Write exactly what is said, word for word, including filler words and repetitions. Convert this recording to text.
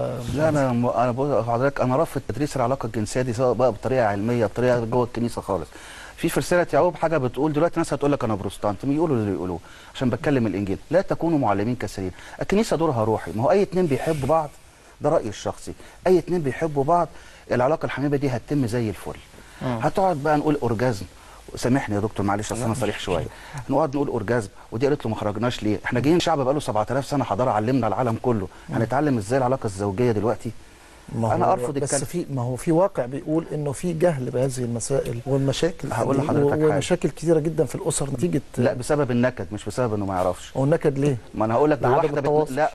لا انا م... انا بقول لحضرتك انا رافض تدريس العلاقه الجنسيه دي، سواء بقى بطريقه علميه بطريقه جوه الكنيسه خالص. في في رساله يعقوب حاجه بتقول دلوقتي ناس هتقول لك انا بروتستانت، يقولوا اللي يقولوه عشان بتكلم الانجيل، لا تكونوا معلمين كثيرين. الكنيسه دورها روحي، ما هو اي اتنين بيحبوا بعض، ده رايي الشخصي، اي اتنين بيحبوا بعض العلاقه الحميمه دي هتتم زي الفل. هتقعد بقى نقول اورجازم، سامحني يا دكتور معلش اصل انا صريح شويه، نقعد نقول اورجازم ودي قالت له ما خرجناش ليه؟ احنا جايين شعب بقى له سبعة آلاف سنه حضاره علمنا العالم كله، هنتعلم ازاي العلاقه الزوجيه دلوقتي؟ ما انا هو ارفض بس الكلام. في ما هو في واقع بيقول انه في جهل بهذه المسائل والمشاكل، هقول لحضرتك حاجه، ومشاكل كثيره جدا في الاسر نتيجه لا بسبب النكد مش بسبب انه ما يعرفش. هو النكد ليه؟ ما انا هقول لك لعدم واحده بت... التواصل. لا